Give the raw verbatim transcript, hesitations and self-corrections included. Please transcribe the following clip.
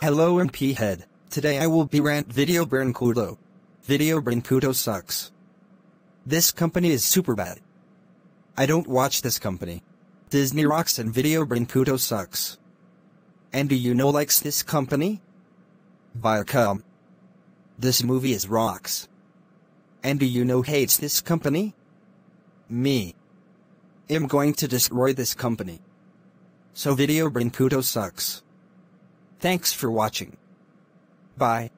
Hello M P head, today I will be rant Video Brinquedo. Video Brinquedo sucks. This company is super bad. I don't watch this company. Disney rocks and Video Brinquedo sucks. And do you know likes this company? Viacom. This movie is rocks. And do you know hates this company? Me. I'm going to destroy this company. So Video Brinquedo sucks. Thanks for watching. Bye.